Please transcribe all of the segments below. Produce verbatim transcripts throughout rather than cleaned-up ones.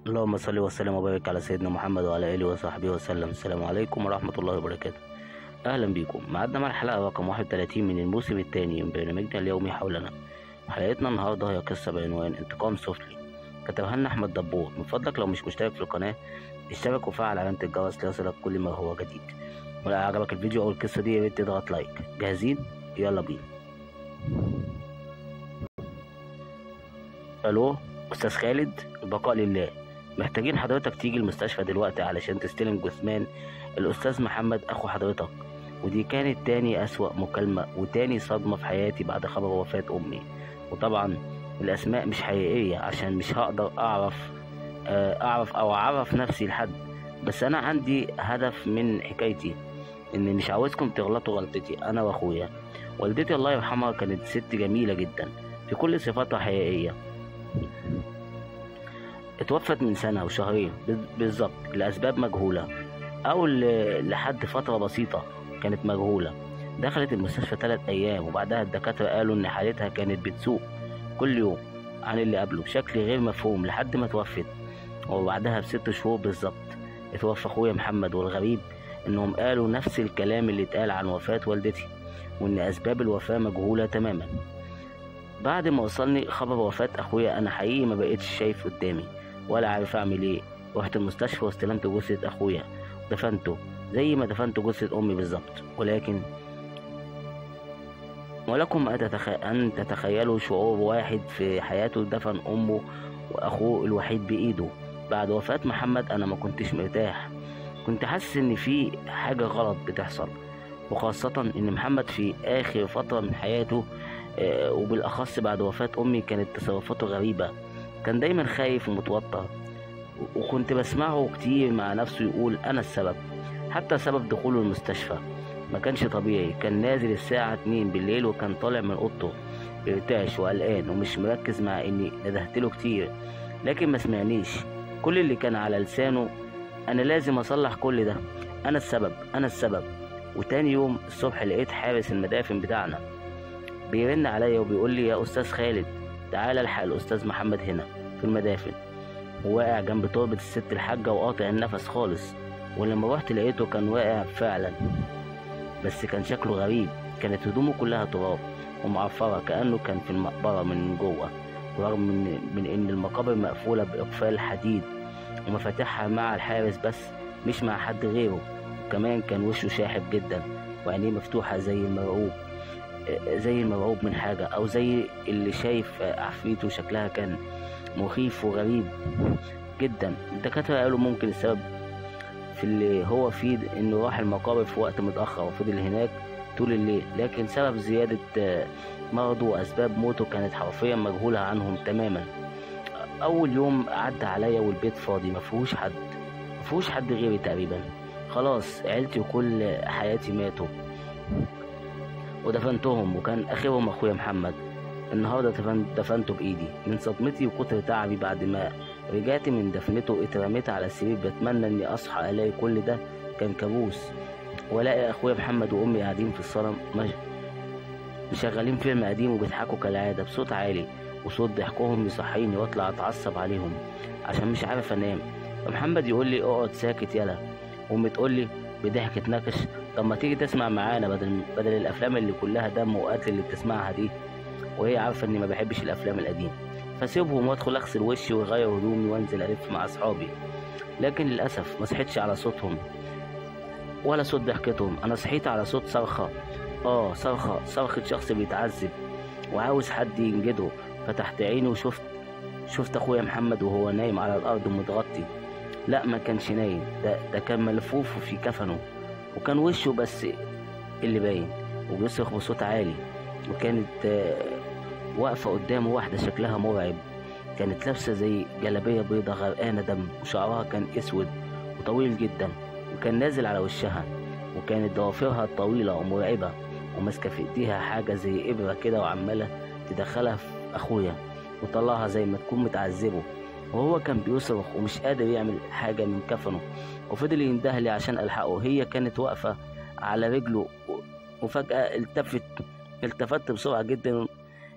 اللهم صل وسلم وبارك على سيدنا محمد وعلى اله وصحبه وسلم. السلام عليكم ورحمه الله وبركاته. اهلا بيكم. معدنا مع الحلقه رقم واحد وثلاثين من الموسم الثاني من برنامجنا اليومي حولنا. حلقتنا النهارده هي قصه بعنوان انتقام سفلي، كتبها لنا احمد دبور. من فضلك لو مش مشترك في القناه اشترك وفعل علامه الجرس ليصلك كل ما هو جديد. ولو عجبك الفيديو او القصه دي يا ريت تضغط لايك. جاهزين؟ يلا بينا. الو استاذ خالد، البقاء لله. محتاجين حضرتك تيجي المستشفى دلوقتي علشان تستلم جثمان الأستاذ محمد أخو حضرتك. ودي كانت تاني أسوأ مكالمة وتاني صدمة في حياتي بعد خبر وفاة أمي. وطبعا الأسماء مش حقيقية عشان مش هقدر أعرف أعرف أو أعرف نفسي لحد، بس أنا عندي هدف من حكايتي، إني مش عاوزكم تغلطوا غلطتي أنا وأخويا. والدتي الله يرحمها كانت ست جميلة جدا في كل صفاتها حقيقية. اتوفت من سنة وشهرين بالظبط لأسباب مجهولة، أو لحد فترة بسيطة كانت مجهولة. دخلت المستشفى ثلاث أيام وبعدها الدكاترة قالوا إن حالتها كانت بتسوء كل يوم عن اللي قبله بشكل غير مفهوم لحد ما توفت. وبعدها بست شهور بالظبط اتوفى أخويا محمد. والغريب إنهم قالوا نفس الكلام اللي اتقال عن وفاة والدتي، وإن أسباب الوفاة مجهولة تماما. بعد ما وصلني خبر وفاة أخويا أنا حقيقي ما بقيتش شايف قدامي ولا عارف اعمل ايه. رحت المستشفى واستلمت جثة اخويا دفنته زي ما دفنت جثة امي بالظبط. ولكن ولكم ان تتخيلوا شعور واحد في حياته دفن امه واخوه الوحيد بايده. بعد وفاة محمد انا ما كنتش مرتاح، كنت حاسس ان في حاجة غلط بتحصل، وخاصة ان محمد في اخر فترة من حياته وبالاخص بعد وفاة امي كانت تصرفاته غريبة. كان دايما خايف ومتوتر، وكنت بسمعه كتير مع نفسه يقول أنا السبب. حتى سبب دخوله المستشفى ما كانش طبيعي. كان نازل الساعة اتنين بالليل وكان طالع من أوضته بيرتعش وقلقان ومش مركز، مع إني ندهتله كتير لكن ما سمعنيش. كل اللي كان على لسانه أنا لازم أصلح كل ده، أنا السبب أنا السبب. وتاني يوم الصبح لقيت حارس المدافن بتاعنا بيرن عليا وبيقول لي يا أستاذ خالد تعالى الحق الأستاذ محمد هنا في المدافن، وواقع جنب تربة الست الحاجة وقاطع النفس خالص. ولما رحت لقيته كان واقع فعلا، بس كان شكله غريب. كانت هدومه كلها تراب ومعفرة كأنه كان في المقبرة من جوه، ورغم من, من إن المقابر مقفولة بإقفال حديد ومفاتيحها مع الحارس بس مش مع حد غيره. وكمان كان وشه شاحب جدا وعينيه مفتوحة زي المرعوب زي المرعوب من حاجة، أو زي اللي شايف عفريته. شكلها كان مخيف وغريب جدا. الدكاترة قالوا ممكن السبب في اللي هو فيه إنه راح المقابر في وقت متأخر وفضل هناك طول الليل، لكن سبب زيادة مرضه وأسباب موته كانت حرفيا مجهولة عنهم تماما. أول يوم عدى عليا والبيت فاضي مفيهوش حد مفيهوش حد غيري تقريبا. خلاص عيلتي وكل حياتي ماتوا ودفنتهم، وكان اخرهم اخويا محمد. النهارده دفنته بايدي. من صدمتي وكتر تعبي بعد ما رجعت من دفنته اترميت على السرير بتمنى اني اصحى الاقي كل ده كان كابوس، والاقي اخويا محمد وامي قاعدين في الصاله مشغلين فيلم قديم وبيضحكوا كالعاده بصوت عالي، وصوت ضحكهم يصحيني واطلع اتعصب عليهم عشان مش عارف انام. فمحمد يقول لي اقعد ساكت يلا، وامي تقول لي بضحك اتنكش طب ما تيجي تسمع معانا بدل بدل الافلام اللي كلها دم وقتل اللي بتسمعها دي. وهي عارفه اني ما بحبش الافلام القديمه، فسيبهم وادخل اغسل وشي واغير هدومي وانزل الف مع اصحابي. لكن للاسف ما صحيتش على صوتهم ولا صوت ضحكتهم. انا صحيت على صوت صرخه، اه صرخه صرخه شخص بيتعذب وعاوز حد ينجده. فتحت عيني وشفت شفت اخويا محمد وهو نايم على الارض متغطي. لا ما كانش نايم، ده ده كان ملفوف في كفنه، وكان وشه بس اللي باين وبيصرخ بصوت عالي. وكانت واقفة قدامه واحدة شكلها مرعب، كانت لابسة زي جلابية بيضة غرقانة دم، وشعرها كان اسود وطويل جدا وكان نازل على وشها، وكانت ضوافرها طويلة ومرعبة، وماسكة في ايديها حاجة زي ابرة كده وعمالة تدخلها في اخويا وطلعها زي ما تكون متعذبه. وهو كان بيصرخ ومش قادر يعمل حاجة من كفنه، وفضل يندهلي عشان ألحقه. هي كانت واقفة على رجله وفجأة التفت التفت بسرعة جدا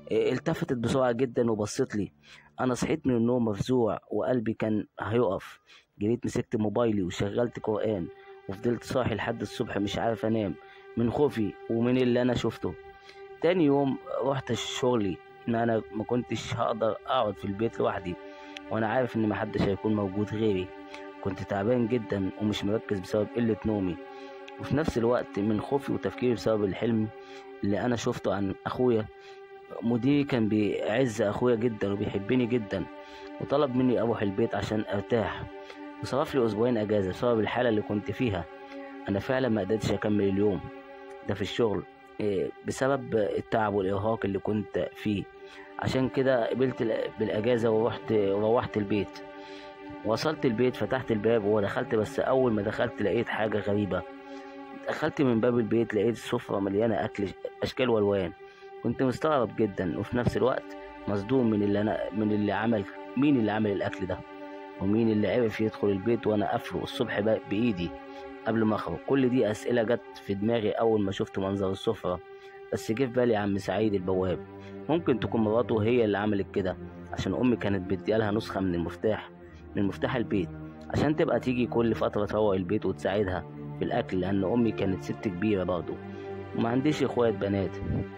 إيه، التفتت بسرعة جدا وبصت لي. أنا صحيت من النوم مفزوع وقلبي كان هيقف. جريت مسكت موبايلي وشغلت قرآن، وفضلت صاحي لحد الصبح مش عارف أنام من خوفي ومن اللي أنا شفته. تاني يوم رحت شغلي، إن أنا ما كنتش هقدر أقعد في البيت لوحدي وأنا عارف إن محدش هيكون موجود غيري. كنت تعبان جدا ومش مركز بسبب قلة نومي، وفي نفس الوقت من خوفي وتفكيري بسبب الحلم اللي أنا شفته عن أخويا. مديري كان بيعز أخويا جدا وبيحبني جدا، وطلب مني أروح البيت عشان أرتاح، وصرف لي أسبوعين أجازة بسبب الحالة اللي كنت فيها. أنا فعلا ما قدرتش أكمل اليوم ده في الشغل إيه، بسبب التعب والإرهاق اللي كنت فيه. عشان كده قبلت ال- بالأجازة ورحت وروحت البيت. وصلت البيت، فتحت الباب ودخلت، بس أول ما دخلت لقيت حاجة غريبة. دخلت من باب البيت لقيت السفرة مليانة أكل أشكال وألوان. كنت مستغرب جدا وفي نفس الوقت مصدوم من اللي أنا من اللي عمل مين اللي عمل الأكل ده، ومين اللي عرف يدخل البيت وأنا قافله الصبح ب- بإيدي قبل ما أخرج. كل دي أسئلة جت في دماغي أول ما شفت منظر السفرة. بس جه في بالي عم سعيد البواب، ممكن تكون مراته هي اللي عملت كده، عشان أمي كانت بتديلها نسخة من المفتاح من مفتاح البيت عشان تبقى تيجي كل فترة تروق البيت وتساعدها في الأكل، لأن أمي كانت ست كبيرة برضه وما عنديش إخوات بنات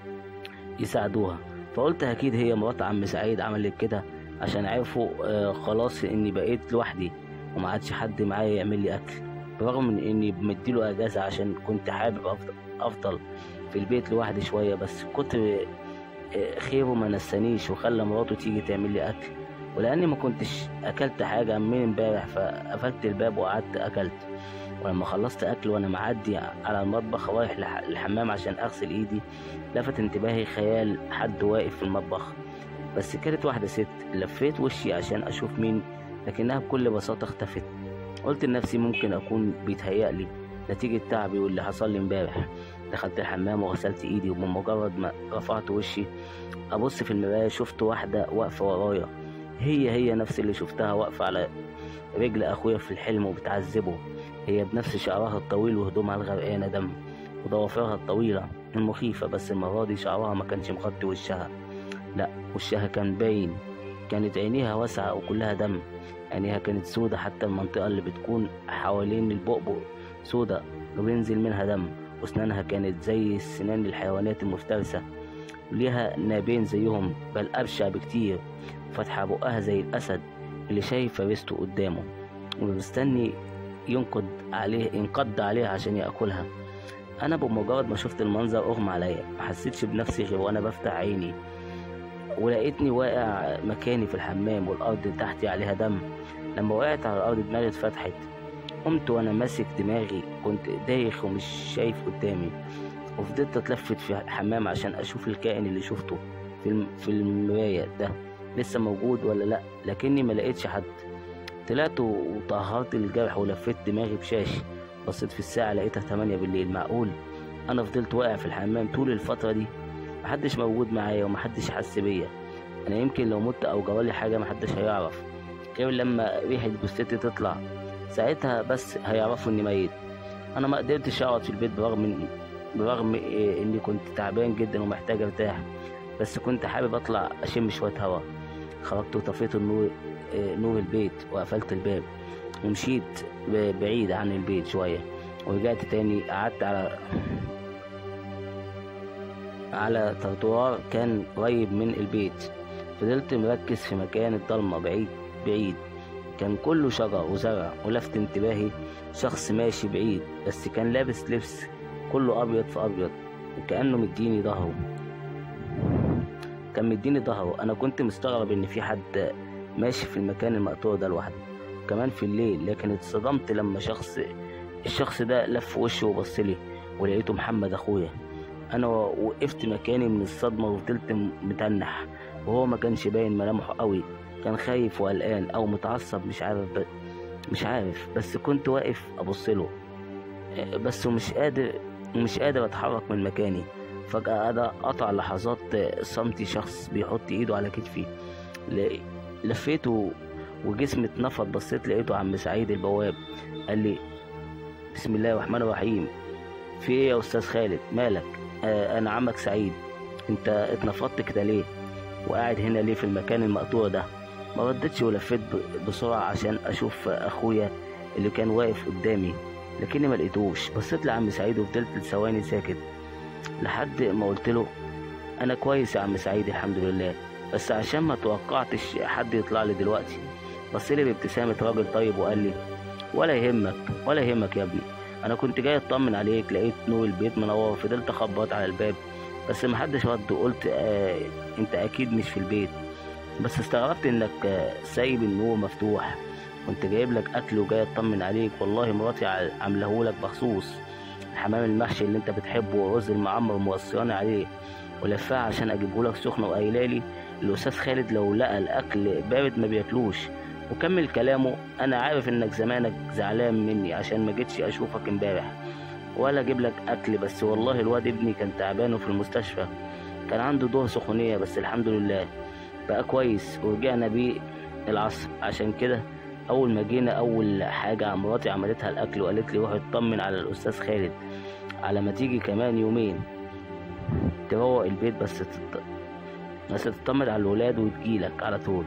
يساعدوها. فقلت أكيد هي مرات عم سعيد عملت كده عشان عرفوا آه خلاص إني بقيت لوحدي وما عادش حد معايا يعمل لي أكل، برغم من إني مديله أجازة عشان كنت حابب أفضل, أفضل في البيت لوحدي شوية. بس كتر آه خيره ما نسانيش وخلى مراته تيجي تعمل لي أكل، ولأني ما كنتش أكلت حاجة من امبارح فقفلت الباب وقعدت أكلت. ولما خلصت أكل وأنا معدي على المطبخ رايح لح- الحمام عشان أغسل إيدي، لفت انتباهي خيال حد واقف في المطبخ، بس كانت واحدة ست. لفيت وشي عشان أشوف مين، لكنها بكل بساطة اختفت. قلت لنفسي ممكن أكون بيتهيألي نتيجة تعبي واللي حصل لي امبارح. دخلت الحمام وغسلت إيدي، وبمجرد ما رفعت وشي أبص في المراية شفت واحدة واقفة ورايا، هي هي نفس اللي شفتها واقفة على رجل أخويا في الحلم وبتعذبه. هي بنفس شعرها الطويل وهدومها الغرقانة دم وضوافرها الطويلة المخيفة، بس المرة دي شعرها ما كانش مغطي وشها، لا وشها كان باين. كانت عينيها واسعة وكلها دم، عينيها كانت سودة، حتى المنطقة اللي بتكون حوالين البؤبؤ سودة وبينزل منها دم. وأسنانها كانت زي سنان الحيوانات المفترسة، وليها نابين زيهم بل أبشع بكتير، وفتحة بقها زي الأسد اللي شايف فريسته قدامه ومستني ينقض عليه ينقض عليها عشان ياكلها. انا بمجرد ما شفت المنظر اغمى عليا، ما حسيتش بنفسي غير وانا بفتح عيني ولقيتني واقع مكاني في الحمام والارض تحتي عليها دم. لما وقعت على الارض دماغي اتفتحت، قمت وانا ماسك دماغي، كنت دايخ ومش شايف قدامي، وفضلت اتلفت في الحمام عشان اشوف الكائن اللي شفته في الم- في المرايه ده لسه موجود ولا لا، لكني ما لقيتش حد. طلعت وطهرت الجرح ولفيت دماغي بشاش. بصيت في الساعة لقيتها تمانية بالليل. معقول أنا فضلت واقع في الحمام طول الفترة دي؟ محدش موجود معايا ومحدش حس بيا. أنا يمكن لو مت أو جرالي حاجة محدش هيعرف غير لما ريحة جثتي تطلع، ساعتها بس هيعرفوا إني ميت. أنا ما قدرتش أقعد في البيت برغم إن برغم إيه إني كنت تعبان جدا ومحتاج أرتاح، بس كنت حابب أطلع أشم شوية هوا. خرجت وطفيت النور آه، نور البيت وقفلت الباب ومشيت ب- بعيد عن البيت شوية، ورجعت تاني قعدت على على ترotوار كان قريب من البيت. فضلت مركز في مكان الضلمة بعيد بعيد، كان كله شجر وزرع، ولفت انتباهي شخص ماشي بعيد بس كان لابس لبس كله أبيض في أبيض، وكأنه مديني ظهره كان مديني ظهره. أنا كنت مستغرب إن في حد ماشي في المكان المقطوع ده لوحده كمان في الليل، لكن اتصدمت لما شخص الشخص ده لف وشه وبصلي ولقيته محمد أخويا. أنا وقفت مكاني من الصدمة وفضلت متنح، وهو ما كانش باين ملامحه قوي، كان خايف وقلقان أو متعصب، مش عارف ب... مش عارف بس كنت واقف أبصله بس ومش قادر ومش قادر أتحرك من مكاني. فجأة أنا قطع لحظات صمتي شخص بيحط إيده على كتفي. ل- لفيته وجسمي اتنفض، بصيت لقيته عم سعيد البواب. قال لي بسم الله الرحمن الرحيم، في ايه يا استاذ خالد مالك؟ آه انا عمك سعيد. انت اتنفضت كده ليه وقاعد هنا ليه في المكان المقطوع ده؟ ما ردتش ولفيت ب- بسرعة عشان اشوف اخويا اللي كان واقف قدامي، لكني ما لقيتوش. بصيت لعم سعيد وفضلت ثواني ساكت لحد ما قلت له: انا كويس يا عم سعيد الحمد لله، بس عشان ما توقعتش حد يطلع لي دلوقتي. بص لي بابتسامة راجل طيب وقال لي: ولا يهمك ولا يهمك يا ابني، انا كنت جاي اطمن عليك، لقيت نور البيت منور، فضلت اخبط على الباب بس محدش رد، وقلت آه انت اكيد مش في البيت. بس استغربت انك آه سايب النور مفتوح، كنت جايب لك اكل وجاي اطمن عليك. والله مراتي ع- عاملهولك بخصوص، الحمام المحشي اللي انت بتحبه والرز المعمر موصياني عليه ولفاه عشان اجيبهولك سخن، وقايلالي الاستاذ خالد لو لقى الاكل بارد ما بياكلوش. وكمل كلامه: انا عارف انك زمانك زعلان مني عشان ما جيتش اشوفك امبارح ولا اجيب لك اكل، بس والله الواد ابني كان تعبان وفي المستشفى، كان عنده دور سخونيه، بس الحمد لله بقى كويس ورجعنا بيه العصر. عشان كده اول ما جينا اول حاجه مراتي عملتها الاكل وقالت لي: روح اطمن على الاستاذ خالد على ما تيجي كمان يومين تروق البيت، بس تط... بس تطمن على الولاد وتجيلك على طول.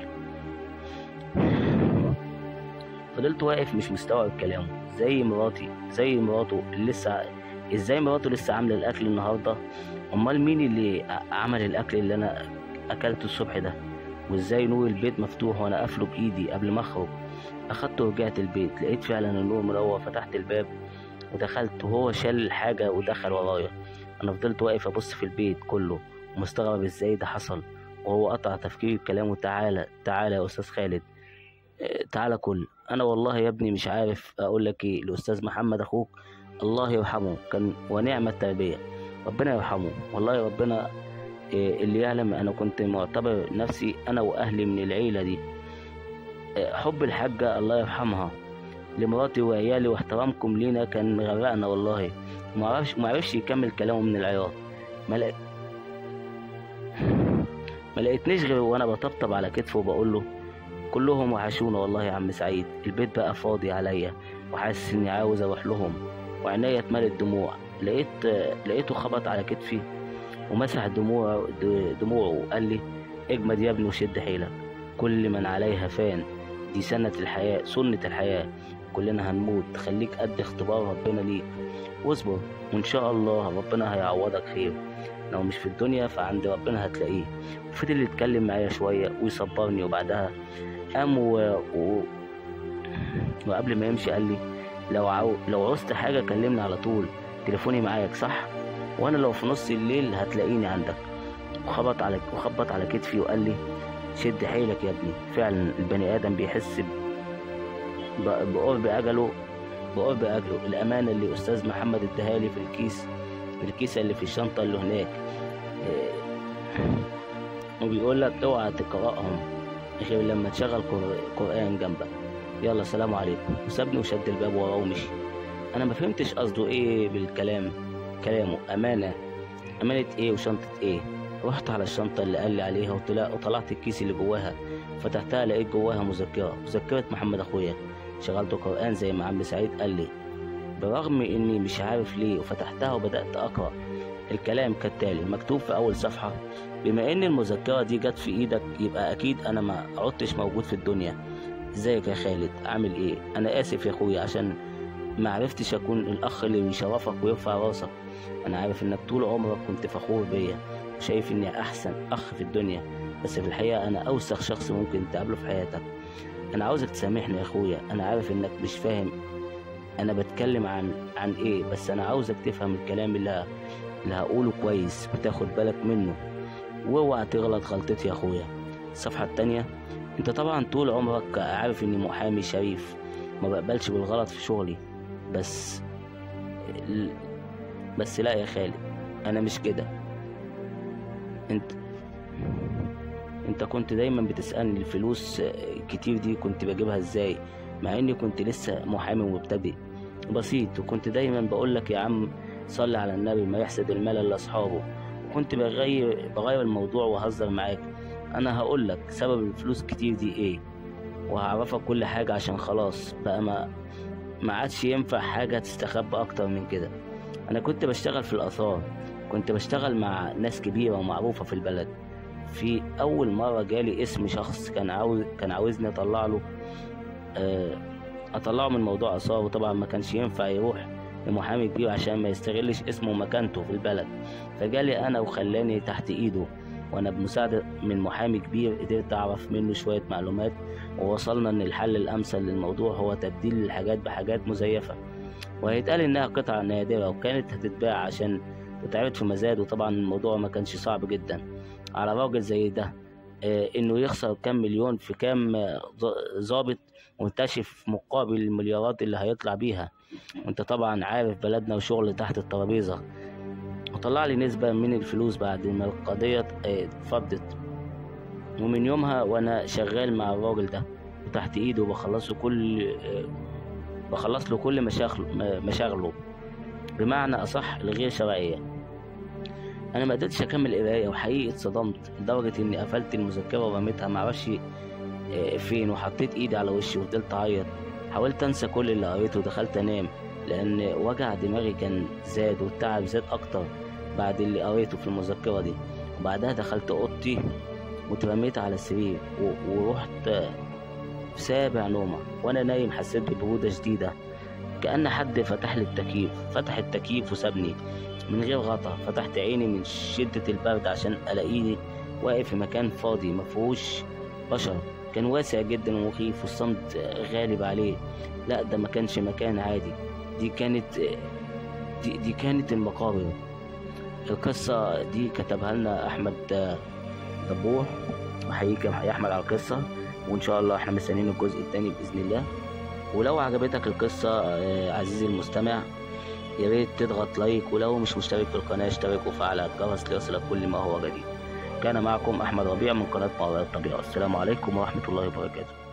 فضلت واقف مش مستوعب كلامه، زي مراتي زي مراته اللي لسه ازاي مراته لسه عامله الاكل النهارده؟ امال مين اللي ع- عمل الاكل اللي انا اكلته الصبح ده؟ وازاي نور البيت مفتوح وانا قافله بايدي قبل ما اخرج؟ اخدت ورجعت البيت، لقيت فعلا النور منور، فتحت الباب ودخلت وهو شال الحاجه ودخل ورايا. انا فضلت واقف ابص في البيت كله ومستغرب ازاي ده حصل، وهو قطع تفكيري بكلامه: تعالى تعالى يا استاذ خالد، آه، تعالى كل. انا والله يا ابني مش عارف اقول لك ايه، الاستاذ محمد اخوك الله يرحمه كان ونعم التربيه، ربنا يرحمه. والله ربنا آه، اللي يعلم، انا كنت معتبر نفسي انا واهلي من العيله دي. آه، حب الحاجه الله يرحمها لمراتي وعيالي واحترامكم لينا كان مغرقنا والله. ما عرفش ما عرفش يكمل كلامه من العياط. ما لق- ما لقيتنيش غير وانا بطبطب على كتفه وبقول له: كلهم وحشونا والله يا عم سعيد، البيت بقى فاضي عليا وحاسس اني عاوز اروح لهم. وعينيا اتملت دموع. لقيت لقيته خبط على كتفي ومسح دموع دموعه وقال لي: اجمد يا ابني وشد حيلك، كل من عليها فان، دي سنة الحياة سنة الحياة، كلنا هنموت، خليك قد اختبار ربنا ليك واصبر، وان شاء الله ربنا هيعوضك خير، لو مش في الدنيا فعند ربنا هتلاقيه. وفضل يتكلم معايا شوية ويصبرني، وبعدها قام و... و... وقبل ما يمشي قال لي: لو عاو... لو عوزت حاجة كلمني على طول، تليفوني معاك صح، وانا لو في نص الليل هتلاقيني عندك. وخبط على وخبط على كتفي وقال لي: شد حيلك يا ابني. فعلا البني ادم بيحس ب- بقرب اجله بقرب اجله. الامانه اللي استاذ محمد اداها لي في الكيس في الكيسه اللي في الشنطه اللي هناك، إيه، وبيقول لك اوعى تقراهم غير لما تشغل قر- قران جنبك. يلا سلام عليكم. وسابني وشد الباب وراه ومشي. انا ما فهمتش قصده ايه بالكلام كلامه. امانه امانه ايه وشنطه ايه؟ رحت على الشنطه اللي قال لي عليها وطلع وطلعت الكيس اللي جواها، فتحتها لقيت جواها مذكره مذكره محمد اخويا. شغلت قران زي ما عم سعيد قال لي، برغم اني مش عارف ليه، وفتحتها وبدات اقرا. الكلام كالتالي مكتوب في اول صفحه: بما ان المذكره دي جت في ايدك يبقى اكيد انا ما عدتش موجود في الدنيا. ازيك يا خالد، عامل ايه؟ انا اسف يا اخويا عشان ما عرفتش اكون الاخ اللي بيشرفك ويرفع راسك. انا عارف انك طول عمرك كنت فخور بيا وشايف اني احسن اخ في الدنيا، بس في الحقيقه انا اوسخ شخص ممكن تقابله في حياتك. انا عاوزك تسامحني يا اخويا، انا عارف انك مش فاهم انا بتكلم عن عن ايه، بس انا عاوزك تفهم الكلام اللي اللي هقوله كويس وتاخد بالك منه، واوعى تغلط غلطتي يا اخويا. الصفحه التانية: انت طبعا طول عمرك عارف اني محامي شريف ما بقبلش بالغلط في شغلي، بس بس لا يا خالد، انا مش كده. انت انت كنت دايما بتسألني الفلوس كتير دي كنت بجيبها ازاي، مع اني كنت لسه محامي مبتدئ بسيط، وكنت دايما بقولك يا عم صلي على النبي ما يحسد المال الا اصحابه. وكنت بغير بغير الموضوع واهزر معاك. انا هقولك سبب الفلوس كتير دي ايه، وهعرفك كل حاجة عشان خلاص بقى ما ما عادش ينفع حاجة تستخبى اكتر من كده. انا كنت بشتغل في الاثار، كنت بشتغل مع ناس كبيرة ومعروفة في البلد. في أول مرة جالي اسم شخص كان عاوز كان عاوزني أطلع له آه، أطلعه من موضوع آثار، وطبعا ما كانش ينفع يروح لمحامي كبير عشان ما يستغلش اسمه ومكانته في البلد. فجالي أنا وخلاني تحت إيده، وأنا بمساعدة من محامي كبير قدرت أعرف منه شوية معلومات، ووصلنا إن الحل الأمثل للموضوع هو تبديل الحاجات بحاجات مزيفة، وهيتقال إنها قطعة نادرة وكانت هتتباع عشان وتعرض في مزاد. وطبعا الموضوع ما كانش صعب جدا على راجل زي ده، آه، إنه يخسر كام مليون في كام آه، ظابط منتشف مقابل المليارات اللي هيطلع بيها. وانت طبعا عارف بلدنا وشغل تحت الترابيزة. وطلع لي نسبة من الفلوس بعد ما القضية آه، اتفضت، ومن يومها وانا شغال مع الراجل ده وتحت ايده، وبخلص له كل آه، بخلص له كل مشاغله مشاغله بمعنى اصح الغير شرعية. انا ما قدرتش اكمل قرايه، وحقيقي اتصدمت لدرجه اني قفلت المذكره ورميتها معرفش آه، فين، وحطيت ايدي على وشي وفضلت اعيط. حاولت انسى كل اللي قريته ودخلت انام، لان وجع دماغي كان زاد والتعب زاد اكتر بعد اللي قريته في المذكره دي. وبعدها دخلت اوضتي واترميت على السرير و- ورحت آه، في سابع نومه. وانا نايم حسيت ببروده شديده، كأن حد فتح لي التكييف فتح التكييف وسابني من غير غطا. فتحت عيني من شدة البرد عشان ألاقيني واقف في مكان فاضي مفهوش بشر. كان واسع جدا ومخيف والصمت غالب عليه. لا، ده ما كانش مكان عادي، دي كانت دي, دي كانت المقابر. القصة دي كتبها لنا أحمد دبور، أحييك يا أحمد على القصة، وإن شاء الله إحنا مستنيين الجزء الثاني بإذن الله. ولو عجبتك القصة آه، عزيزي المستمع، يا ريت تضغط لايك، ولو مش مشترك في القناة اشترك وفعل الجرس ليصلك كل ما هو جديد. كان معكم أحمد ربيع من قناة ما وراء الطبيعة. السلام عليكم ورحمة الله وبركاته.